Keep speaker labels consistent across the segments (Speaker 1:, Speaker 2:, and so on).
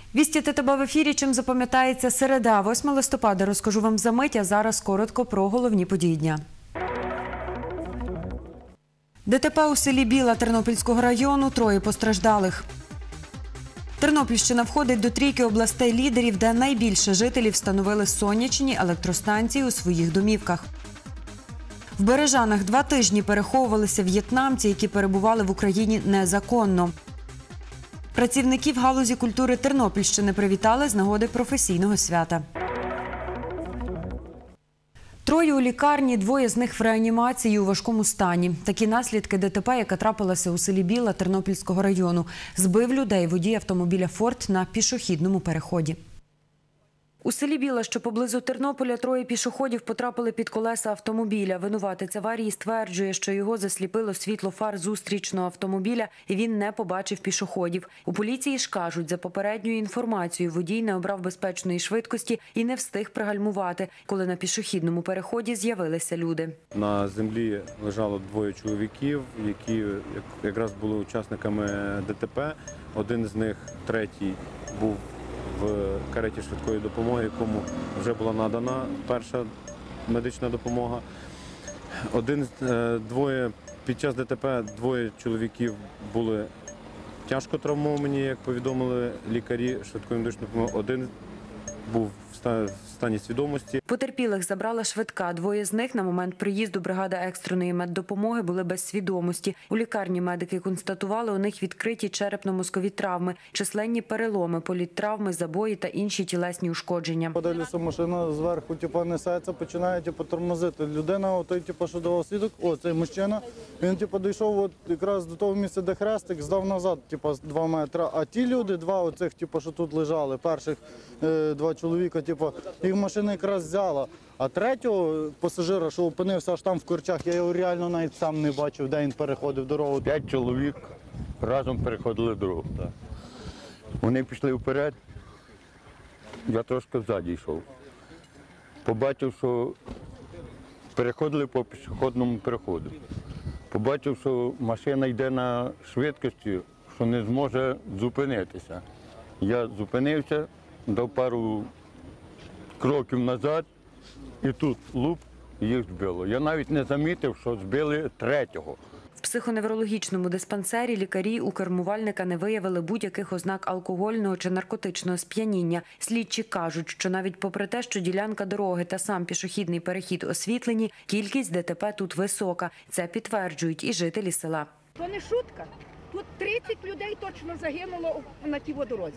Speaker 1: Вісті ТТБ в ефірі. Чим запам'ятається середа, 8 листопада. Розкажу вам за мить, а зараз коротко про головні події дня. ДТП у селі Біла Тернопільського району. 3 постраждалих. Тернопільщина входить до трійки областей-лідерів, де найбільше жителів встановили сонячні електростанції у своїх домівках. В Бережанах 2 тижні переховувалися в'єтнамці, які перебували в Україні незаконно. Працівників галузі культури Тернопільщини привітали з нагоди професійного свята. 3 у лікарні, 2 з них в реанімації у важкому стані. Такі наслідки ДТП, яка трапилася у селі Біла Тернопільського району. Збив людей водій автомобіля «Форд» на пішохідному переході. У селі Біла, що поблизу Тернополя, 3 пішоходів потрапили під колеса автомобіля. Винуватець аварії стверджує, що його засліпило світло фар зустрічного автомобіля і він не побачив пішоходів. У поліції ж кажуть, за попередньою інформацією, водій не обрав безпечної швидкості і не встиг пригальмувати, коли на пішохідному переході з'явилися люди.
Speaker 2: На землі лежало 2 чоловіків, які якраз були учасниками ДТП. Один з них, 3-й, був в кареті швидкої допомоги, якому вже була надана перша медична допомога. Під час ДТП 2 чоловіків були тяжко травмовані, як повідомили лікарі швидкої медичної допомоги. Один був в стані свідомості.
Speaker 1: Потерпілих забрала швидка. 2 з них на момент приїзду бригади екстреної меддопомоги були без свідомості. У лікарні медики констатували, у них відкриті черепно-мозкові травми, численні переломи, політтравми, забої та інші тілесні ушкодження.
Speaker 3: Подивилися, машина зверху несеться, починає тормозити. Людина, той, що давав свідок, цей мужчина, він дійшов якраз до того місця, де хрестик, здав назад 2 метри. А ті люди, 2 оцих, що тут лежали, перших 2 чоловіка, їх машина якраз взяла. А 3-го пасажира, що опинився аж там в Корчах, я його реально навіть сам не бачив, де він переходив дорогу.
Speaker 4: 5 чоловік разом переходили дорогу. Вони пішли вперед, я трошки ззаді йшов. Побачив, що переходили по пішохідному переходу. Побачив, що машина йде на швидкості, що не зможе зупинитися. Я зупинився, дав пару кроків назад, і тут луп, їх збило. Я навіть не замітив, що збили 3-го.
Speaker 1: В психоневрологічному диспансері лікарі у кермувальника не виявили будь-яких ознак алкогольного чи наркотичного сп'яніння. Слідчі кажуть, що навіть попри те, що ділянка дороги та сам пішохідний перехід освітлені, кількість ДТП тут висока. Це підтверджують і жителі села.
Speaker 5: То не шутка. Тут 30 людей точно загинуло на тій дорозі.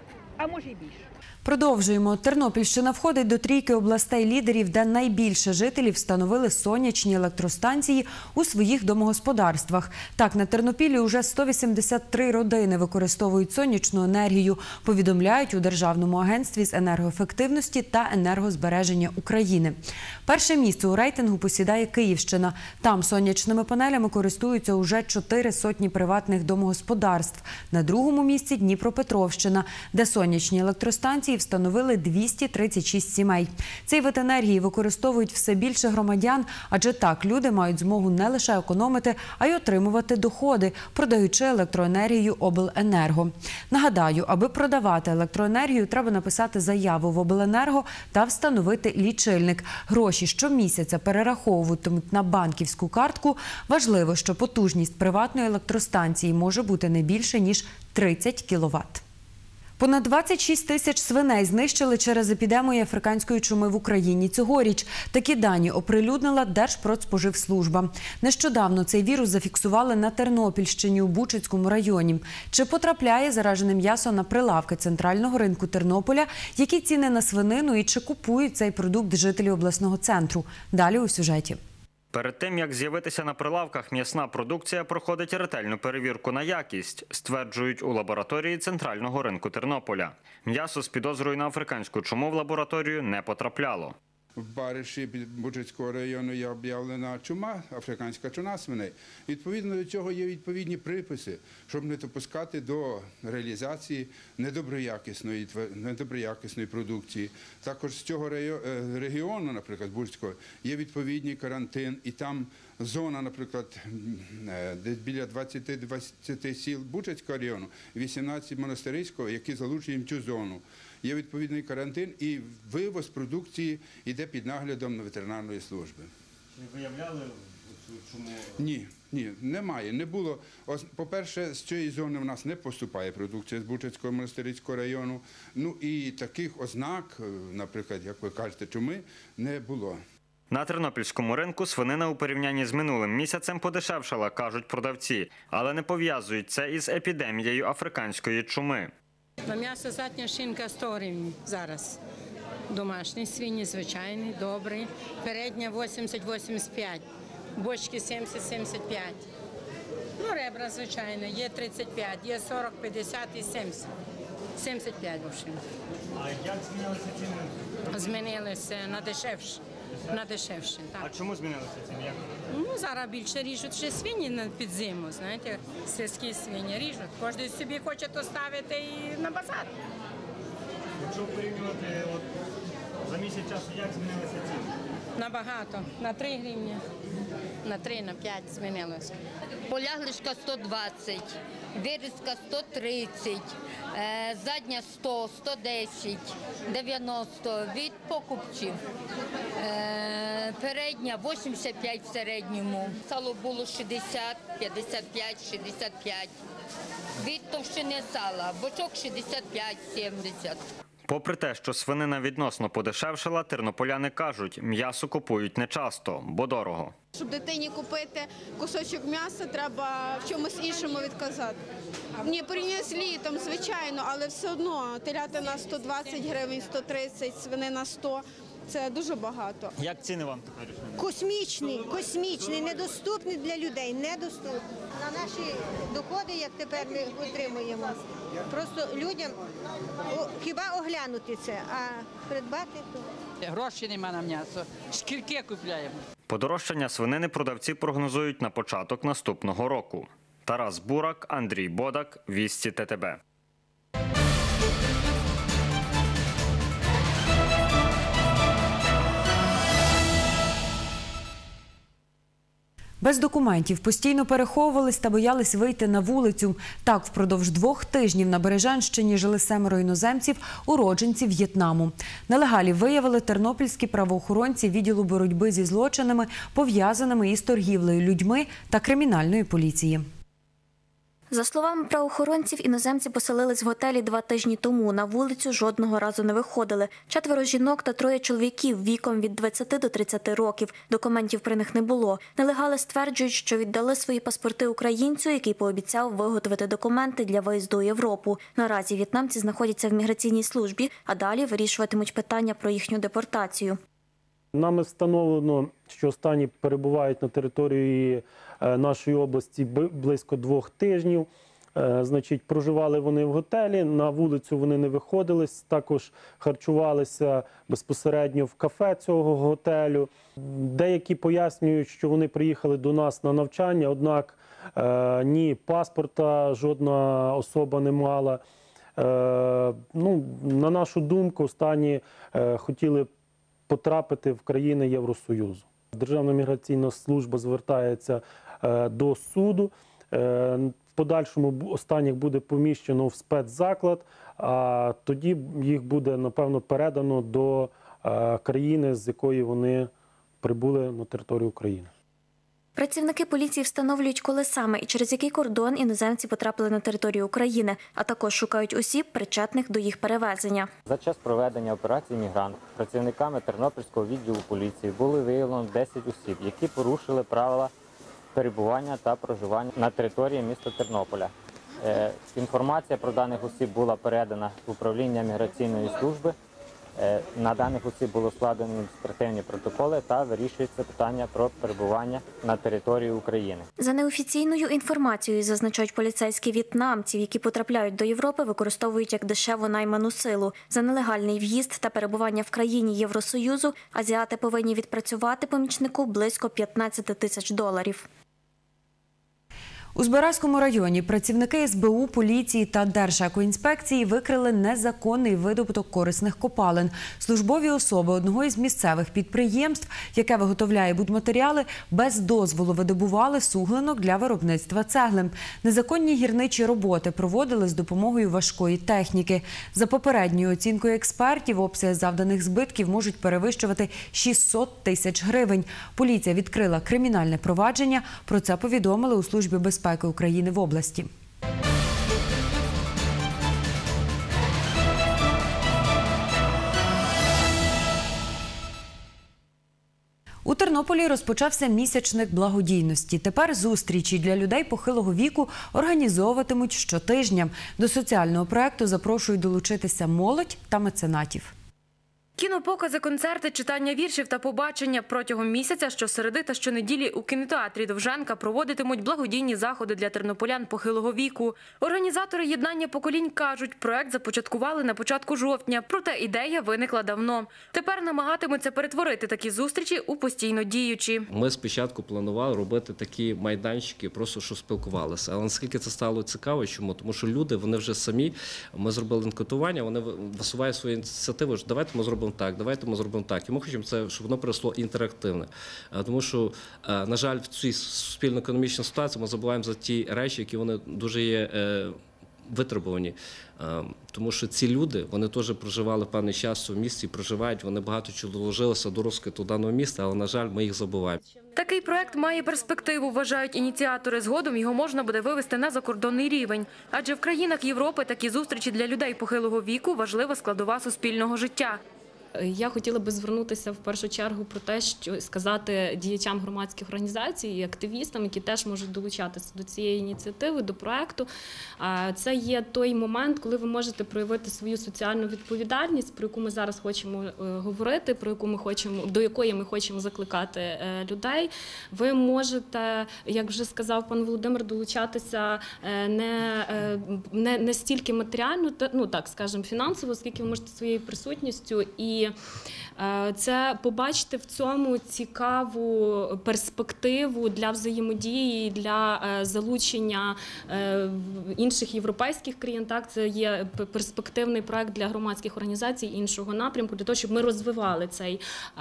Speaker 5: А може й більше.
Speaker 1: Продовжуємо. Тернопільщина входить до трійки областей-лідерів, де найбільше жителів встановили сонячні електростанції у своїх домогосподарствах. Так, на Тернопіллі уже 183 родини використовують сонячну енергію, повідомляють у Державному агентстві з енергоефективності та енергозбереження України. Перше місце у рейтингу посідає Київщина. Там сонячними панелями користуються уже 4 сотні приватних домогосподарств. На другому місці Дніпропетровщина, де сонячні електростанції встановили 236 сімей. Цей вид енергії використовують все більше громадян, адже так люди мають змогу не лише економити, а й отримувати доходи, продаючи електроенергію обленерго. Нагадаю, аби продавати електроенергію, треба написати заяву в обленерго та встановити лічильник. Гроші щомісяця перераховуватимуть на банківську картку. Важливо, що потужність приватної електростанції може бути не більше, ніж 30 кВт. Понад 26 тисяч свиней знищили через епідемію африканської чуми в Україні цьогоріч. Такі дані оприлюднила Держпродспоживслужба. Нещодавно цей вірус зафіксували на Тернопільщині у Бучацькому районі. Чи потрапляє заражене м'ясо на прилавки центрального ринку Тернополя? Які ціни на свинину і чи купують цей продукт жителі обласного центру? Далі у сюжеті.
Speaker 6: Перед тим, як з'явитися на прилавках, м'ясна продукція проходить ретельну перевірку на якість, стверджують у лабораторії центрального ринку Тернополя. М'ясо з підозрою на африканську чуму в лабораторію не потрапляло.
Speaker 7: В Бариші Бучацького району є об'явлена чума, африканська чума свиней. Відповідно до цього є відповідні приписи, щоб не допускати до реалізації недоброякісної продукції. Також з цього регіону, наприклад, Бучацького, є відповідний карантин, і там зона, наприклад, десь біля 20 сіл Бучацького району, 18 Монастириського, які залучені в цю зону. Є відповідний карантин і вивоз продукції йде під наглядом ветеринарної служби.
Speaker 6: Чи виявляли цю чуму?
Speaker 7: Ні, немає. Не було. По-перше, з цієї зони в нас не поступає продукція з Бучацького Монастирського району. Ну і таких ознак, наприклад, як ви кажете, чуми, не було.
Speaker 6: На тернопільському ринку свинина у порівнянні з минулим місяцем подешевшала, кажуть продавці, але не пов'язують це із епідемією африканської чуми.
Speaker 8: На м'ясо задня шинка 100 гривень зараз. Домашні свині, звичайні, добрі. Передня 80-85, бочки 70-75. Ну, ребра, звичайно, є 35, є 40, 50 і 70. 75 взагалі.
Speaker 6: А як змінилися ціни?
Speaker 8: Змінилися на дешевше. На дешевше, так.
Speaker 6: А чому змінилися ціни?
Speaker 8: Ну, зараз більше ріжуть ще свині під зиму, знаєте, сільські свині ріжуть. Кожен собі хоче то ставити і на базар.
Speaker 6: Якщо порівнювати за місяць часу, як змінилися ціни?
Speaker 8: Набагато. На 3 гривні. На 3, на 5 змінилось.
Speaker 9: Поляглишка 120, вирізка 130, задня 100, 110, 90 від покупців. Передня 85 в середньому. Сало було 60, 55, 65. Від товщини сала, бочок 65, 70.
Speaker 6: Попри те, що свинина відносно подешевшала, тернополяни кажуть, м'ясо купують нечасто, бо дорого.
Speaker 10: Щоб дитині купити кусочок м'яса, треба в чомусь іншому відказати. Ні, порівняно з літом, звичайно, але все одно телятина 120 гривень, 130, свинина 100. Це дуже багато.
Speaker 6: Як ціни вам тепер?
Speaker 11: Космічний, недоступний для людей, недоступний. На наші доходи, як тепер ми отримуємо, просто людям хіба оглянути це, а придбати то.
Speaker 12: Грошей нема на м'ясо, шкірки купляємо.
Speaker 6: Подорожчання свинини продавці прогнозують на початок наступного року. Тарас Бурак, Андрій Бодак, Вісті ТТБ.
Speaker 1: Без документів постійно переховувались та боялись вийти на вулицю. Так, впродовж 2 тижнів на Бережанщині жили 7 іноземців, уродженців В'єтнаму. Нелегалів виявили тернопільські правоохоронці відділу боротьби зі злочинами, пов'язаними із торгівлею людьми та кримінальної поліції.
Speaker 13: За словами правоохоронців, іноземці поселились в готелі 2 тижні тому. На вулицю жодного разу не виходили. 4 жінок та 3 чоловіків віком від 20 до 30 років. Документів при них не було. Нелегали стверджують, що віддали свої паспорти українцю, який пообіцяв виготовити документи для виїзду у Європу. Наразі в'єтнамці знаходяться в міграційній службі, а далі вирішуватимуть питання про їхню депортацію.
Speaker 14: Нами встановлено, що останні перебувають на території нашої області близько 2 тижнів. Значить, проживали вони в готелі, на вулицю вони не виходили, також харчувалися безпосередньо в кафе цього готелю. Деякі пояснюють, що вони приїхали до нас на навчання, однак ні паспорта жодна особа не мала. На нашу думку, останні хотіли потрапити в країни Євросоюзу. Державна міграційна служба звертається до суду. В подальшому останніх буде поміщено в спецзаклад, а тоді їх буде, напевно, передано до країни, з якої вони прибули на територію України.
Speaker 13: Працівники поліції встановлюють, коли саме і через який кордон іноземці потрапили на територію України, а також шукають осіб, причетних до їх перевезення.
Speaker 15: За час проведення операції «Мігрант» працівниками Тернопільського відділу поліції було виявлено 10 осіб, які порушили правила перебування та проживання на території міста Тернополя. Інформація про даних осіб була передана в управління міграційної служби. На даних осіб було складено адміністративні протоколи та вирішується питання про перебування на території України.
Speaker 13: За неофіційною інформацією, зазначають поліцейські, в'єтнамців, які потрапляють до Європи, використовують як дешеву найману силу. За нелегальний в'їзд та перебування в країні Євросоюзу азіати повинні відпрацювати помічнику близько $15 тисяч.
Speaker 1: У Збаразькому районі працівники СБУ, поліції та Держекоінспекції викрили незаконний видобуток корисних копалин. Службові особи одного із місцевих підприємств, яке виготовляє будматеріали, без дозволу видобували суглинок для виробництва цегли. Незаконні гірничі роботи проводили з допомогою важкої техніки. За попередньою оцінкою експертів, обсяги завданих збитків можуть перевищувати 600 тисяч гривень. Поліція відкрила кримінальне провадження. Про це повідомили у Службі безпеки України в області. У Тернополі розпочався місячник благодійності. Тепер зустрічі для людей похилого віку організовуватимуть щотижня. До соціального проєкту запрошують долучитися молодь та меценатів.
Speaker 16: Кінопокази, концерти, читання віршів та побачення протягом місяця щосереди та щонеділі у кінотеатрі Довженка проводитимуть благодійні заходи для тернополян похилого віку. Організатори «Єднання поколінь» кажуть, проект започаткували на початку жовтня, проте ідея виникла давно. Тепер намагатимуться перетворити такі зустрічі у постійно діючі.
Speaker 17: Ми спочатку планували робити такі майданчики, просто щоб спілкувалися. Але наскільки це стало цікаво, чому? Тому що люди, вони вже самі, ми зробили анкетування, вони висувають свої ініціативи, що давайте ми зробимо так, давайте ми зробимо так. І ми хочемо, щоб воно перейшло інтерактивне. Тому що, на жаль, в цій суспільно-економічній ситуації ми забуваємо за ті речі, які вони дуже є витребувані. Тому що ці люди, вони теж проживали певний час у місті, проживають, вони багато чого доложилися до розквіту даного міста, але, на жаль, ми їх забуваємо.
Speaker 16: Такий проект має перспективу, вважають ініціатори. Згодом його можна буде вивести на закордонний рівень. Адже в країнах Європи такі зустрічі для людей похилого віку – важлива складова суспільного життя.
Speaker 18: Я хотіла би звернутися в першу чергу про те, що сказати діячам громадських організацій і активістам, які теж можуть долучатися до цієї ініціативи, до проекту. Це є той момент, коли ви можете проявити свою соціальну відповідальність, про яку ми зараз хочемо говорити, до якої ми хочемо закликати людей. Ви можете, як вже сказав пан Володимир, долучатися не стільки матеріально, так скажемо, фінансово, скільки ви можете своєю присутністю. І це побачити в цьому цікаву перспективу для взаємодії, для залучення інших європейських країн. Так, це є перспективний проект для громадських організацій іншого напрямку, для того, щоб ми розвивали цей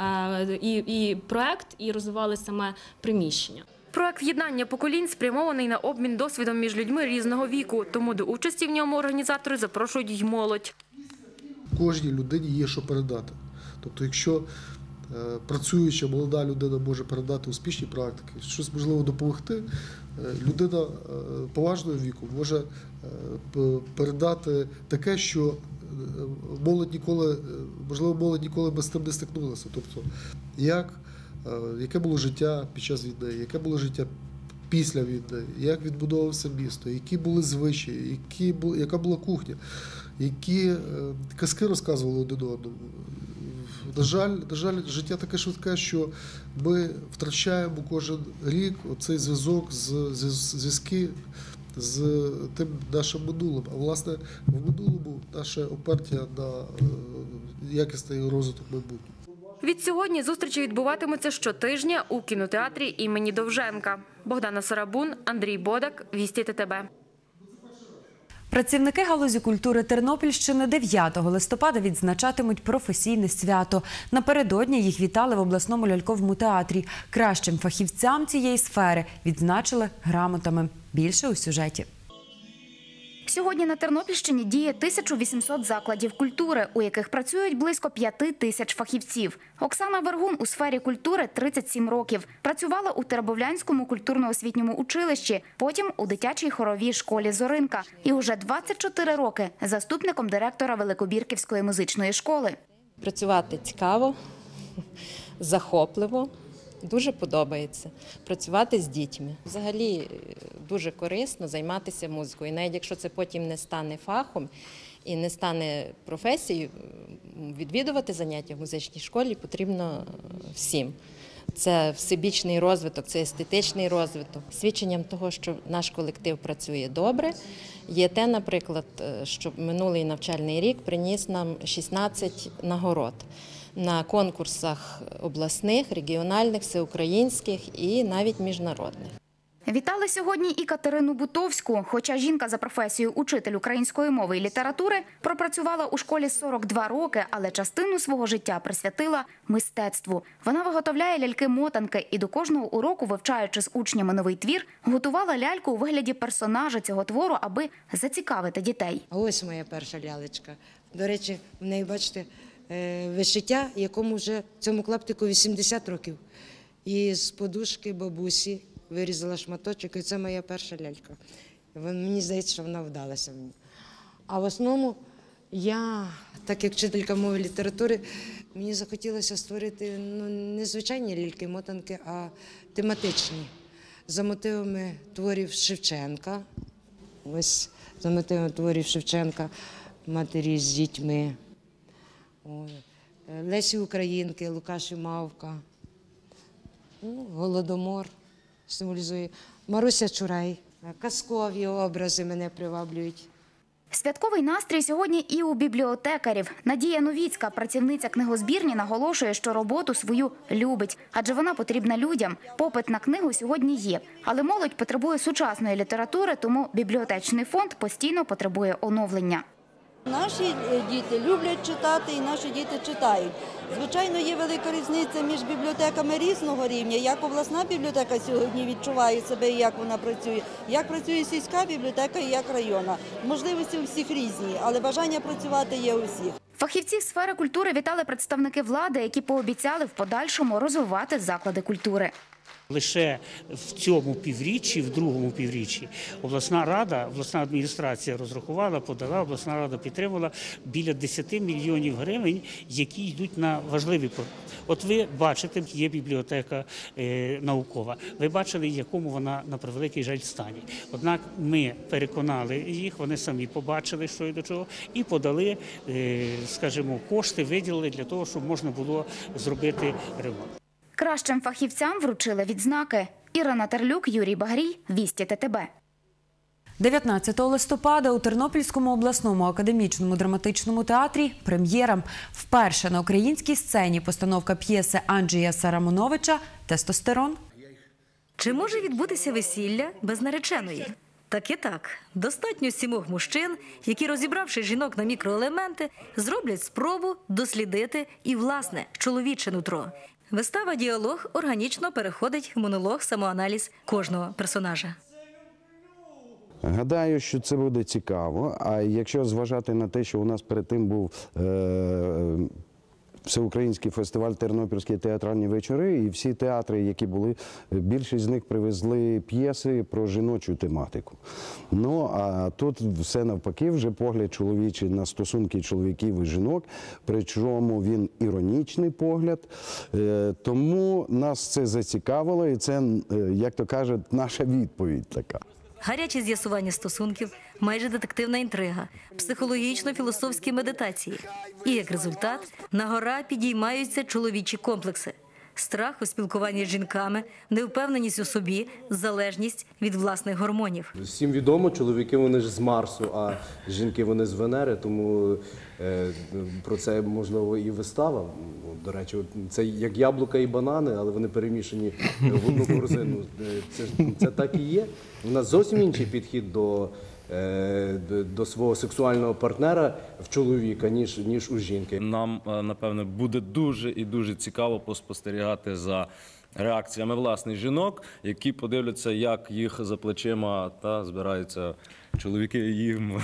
Speaker 18: і проект, і розвивали саме приміщення.
Speaker 16: Проект «Єднання поколінь» спрямований на обмін досвідом між людьми різного віку, тому до участі в ньому організатори запрошують й молодь.
Speaker 19: Кожній людині є що передати. Тобто, якщо працююча молода людина може передати успішні практики, щось можливо допомогти, людина поважного віку може передати таке, що молодь ніколи би з тим не стикнулася. Тобто, яке було життя під час війни, яке було життя після війни, як відбудовувався місто, які були звичаї, яка була кухня, які казки розказували один одному. На жаль, життя таке швидке, що ми втрачаємо кожен рік оцей зв'язки з тим нашим минулим. А власне в минулому наше опертя на якісний розвиток майбутнього.
Speaker 16: Відсьогодні зустрічі відбуватимуться щотижня у кінотеатрі імені Довженка. Богдана Сарабун, Андрій Бодак, Вісті ТТБ.
Speaker 1: Працівники галузі культури Тернопільщини 9 листопада відзначатимуть професійне свято. Напередодні їх вітали в обласному ляльковому театрі. Кращим фахівцям цієї сфери відзначили грамотами. Більше у сюжеті.
Speaker 20: Сьогодні на Тернопільщині діє 1800 закладів культури, у яких працюють близько 5000 фахівців. Оксана Вергун у сфері культури 37 років. Працювала у Теребовлянському культурно-освітньому училищі, потім у дитячій хоровій школі «Зоринка». І уже 24 роки заступником директора Великобірківської музичної школи.
Speaker 21: Працювати цікаво, захопливо. Дуже подобається працювати з дітьми. Взагалі дуже корисно займатися музикою. Навіть якщо це потім не стане фахом і не стане професією, відвідувати заняття в музичній школі потрібно всім. Це всебічний розвиток, це естетичний розвиток. Свідченням того, що наш колектив працює добре, є те, наприклад, що минулий навчальний рік приніс нам 16 нагород на конкурсах обласних, регіональних, всеукраїнських і навіть міжнародних.
Speaker 20: Вітали сьогодні і Катерину Бутовську. Хоча жінка за професією учитель української мови і літератури, пропрацювала у школі 42 роки, але частину свого життя присвятила мистецтву. Вона виготовляє ляльки-мотанки і до кожного уроку, вивчаючи з учнями новий твір, готувала ляльку у вигляді персонажа цього твору, аби зацікавити дітей.
Speaker 2: А ось моя перша лялечка. До речі, в неї, бачите, вишиття, якому вже цьому клаптику 80 років. І з подушки бабусі вирізала шматочок, і це моя перша лялька. Мені здається, що вона вдалася мені. А в основному я, так як вчителька мови і літератури, мені захотілося створити не звичайні ляльки-мотанки, а тематичні. За мотивами творів Шевченка. Ось за мотивами творів Шевченка «Матері з дітьми». Лесі Українки, Лукаш і Мавка. Голодомор символізує. Маруся Чурай. Казкові образи мене приваблюють.
Speaker 20: Святковий настрій сьогодні і у бібліотекарів. Надія Новіцька, працівниця книгозбірні, наголошує, що роботу свою любить, адже вона потрібна людям. Попит на книгу сьогодні є, але молодь потребує сучасної літератури, тому бібліотечний фонд постійно потребує оновлення.
Speaker 22: Наші діти люблять читати і наші діти читають. Звичайно, є велика різниця між бібліотеками різного рівня. Як обласна бібліотека сьогодні відчуває себе і як вона працює, як працює сільська бібліотека і як районна. Можливості у всіх різні, але бажання працювати є у всіх.
Speaker 20: Фахівців сфери культури вітали представники влади, які пообіцяли в подальшому розвивати заклади культури.
Speaker 23: Лише в цьому півріччі, в другому півріччі, обласна рада, обласна адміністрація розрахувала, подала, обласна рада підтримала біля 10 мільйонів гривень, які йдуть на важливі проекти. От ви бачите, є бібліотека наукова, ви бачили, в якому вона, на превеликий жаль, стані. Однак ми переконали їх, вони самі побачили, що і до чого, і подали, скажімо, кошти, виділили для того, щоб можна було зробити ремонт.
Speaker 20: Кращим фахівцям вручили відзнаки. Ірина Терлюк, Юрій Багрій, Вісті ТТБ.
Speaker 1: 19 листопада у Тернопільському обласному академічному драматичному театрі прем'єра. Вперше на українській сцені постановка п'єси Анджея Сарамоновича «Тестостерон».
Speaker 24: Чи може відбутися весілля без нареченої? Так і так. Достатньо 7 мужчин, які, розібравши жінок на мікроелементи, зроблять спробу дослідити і, власне, чоловіче нутро. Вистава-діалог органічно переходить в монолог-самоаналіз кожного персонажа.
Speaker 25: Гадаю, що це буде цікаво, а якщо зважати на те, що у нас перед тим був Всеукраїнський фестиваль «Тернопільські театральні вечори», і всі театри, які були, більшість з них привезли п'єси про жіночу тематику. Ну, а тут все навпаки, вже погляд чоловічий на стосунки чоловіків і жінок, причому він іронічний погляд. Тому нас це зацікавило, і це, як то кажуть, наша відповідь така.
Speaker 24: Гаряче з'ясування стосунків, майже детективна інтрига, психологічно-філософські медитації. І як результат, на гора підіймаються чоловічі комплекси. Страх у спілкуванні з жінками, невпевненість у собі, залежність від власних гормонів.
Speaker 26: Всім відомо, чоловіки вони ж з Марсу, а жінки вони з Венери, тому про це можливо і вистава. До речі, це як яблука і банани, але вони перемішані в одну корзину. Це так і є. У нас зовсім інший підхід до свого сексуального партнера в чоловіка, ніж у жінки.
Speaker 27: Нам, напевно, буде дуже і дуже цікаво поспостерігати за реакціями власних жінок, які подивляться, як їх за плечима збираються чоловіки, їм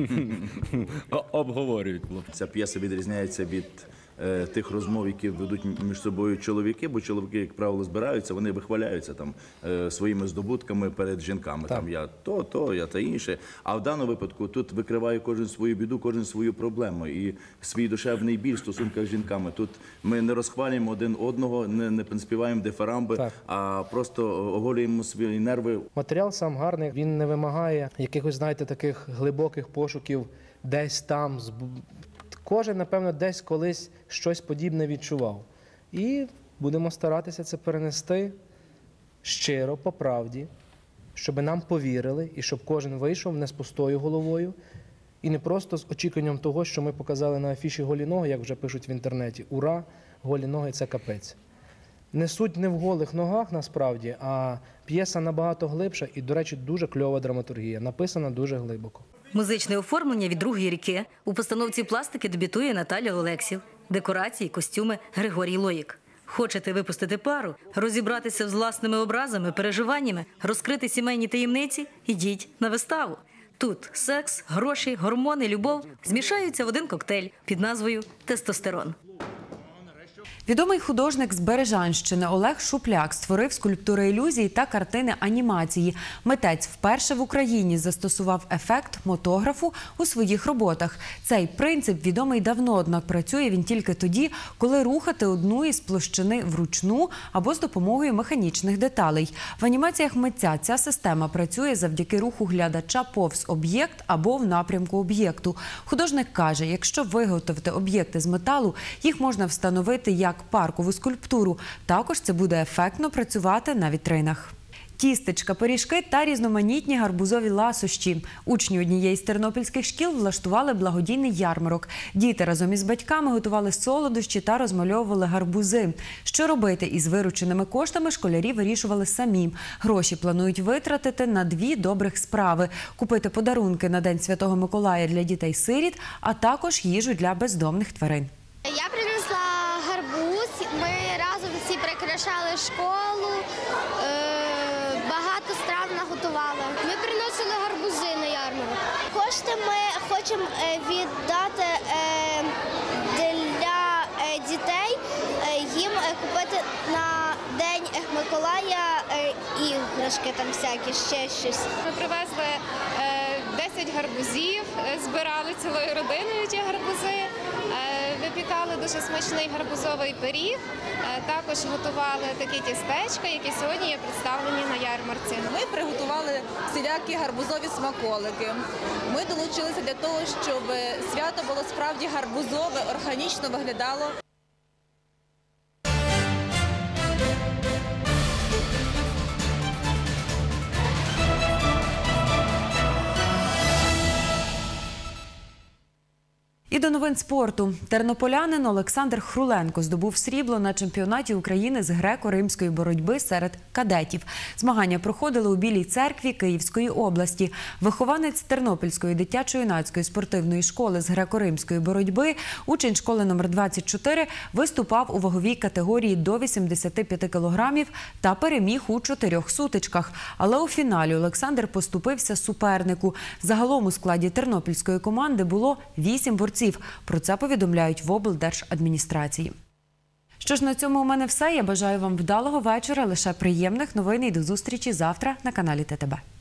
Speaker 27: обговорюють.
Speaker 28: Ця п'єса відрізняється від тих розмов, які ведуть між собою чоловіки, бо чоловіки, як правило, збираються, вони вихваляються там своїми здобутками перед жінками. Там я то, я та інше. А в даному випадку тут викриває кожен свою біду, кожен свою проблему і свій душевний біль в стосунках з жінками. Тут ми не розхвалюємо один одного, не співаємо дифирамби, а просто оголюємо свої нерви.
Speaker 29: Матеріал сам гарний, він не вимагає якихось, знаєте, таких глибоких пошуків десь там. Кожен, напевно, десь колись щось подібне відчував. І будемо старатися це перенести щиро, по правді, щоб нам повірили і щоб кожен вийшов не з пустою головою і не просто з очікуванням того, що ми показали на афіші голі ноги, як вже пишуть в інтернеті. Ура, голі ноги – це капець. не суть не в голих ногах насправді, а п'єса набагато глибша і, до речі, дуже кльова драматургія, написана дуже глибоко.
Speaker 24: Музичне оформлення від «Другої ріки». У постановці пластики дебютує Наталя Олексів. Декорації, костюми – Григорій Лоїк. Хочете випустити пару, розібратися з власними образами, переживаннями, розкрити сімейні таємниці – ідіть на виставу. Тут секс, гроші, гормони, любов змішаються в один коктейль під назвою «Тестостерон».
Speaker 1: Відомий художник з Бережанщини Олег Шупляк створив скульптури ілюзій та картини анімації. Митець вперше в Україні застосував ефект мотографу у своїх роботах. Цей принцип відомий давно, однак працює він тільки тоді, коли рухати одну із площини вручну або з допомогою механічних деталей. В анімаціях митця ця система працює завдяки руху глядача повз об'єкт або в напрямку об'єкту. Художник каже, якщо виготовити об'єкти з металу, їх можна встановити як паркову скульптуру. Також це буде ефектно працювати на вітринах. Тістечка, пиріжки та різноманітні гарбузові ласощі. Учні однієї з тернопільських шкіл влаштували благодійний ярмарок. Діти разом із батьками готували солодощі та розмальовували гарбузи. Що робити із вирученими коштами, школярі вирішували самі. Гроші планують витратити на 2 добрих справи – купити подарунки на День Святого Миколая для дітей-сиріт, а також їжу для бездомних тварин.
Speaker 3: Я принесла гарбуз, ми разом всі прикрашали школу, багато страв наготували. Ми приносили гарбузи на ярмарок. Кошти ми хочемо віддати для дітей, їм купити на День Миколая іграшки, там всякі, ще щось.
Speaker 4: Ми привезли 10 гарбузів, збирали цілою родиною ті гарбузи. Випікали дуже смачний гарбузовий пиріг, також готували такі тістечка, які сьогодні є представлені на ярмарці.
Speaker 5: Ми приготували всілякі гарбузові смаколики. Ми долучилися для того, щоб свято було справді гарбузове, органічно виглядало.
Speaker 1: І до новин спорту. Тернополянин Олександр Хруленко здобув срібло на чемпіонаті України з греко-римської боротьби серед кадетів. Змагання проходили у Білій Церкві Київської області. Вихованець Тернопільської дитячо-юнацької спортивної школи з греко-римської боротьби, учень школи номер 24, виступав у ваговій категорії до 85 кілограмів та переміг у 4 сутичках. Але у фіналі Олександр поступився супернику. Загалом у складі тернопільської команди було 8 борців. Про це повідомляють в облдержадміністрації. Що ж, на цьому у мене все. Я бажаю вам вдалого вечора, лише приємних новин і до зустрічі завтра на каналі ТТБ.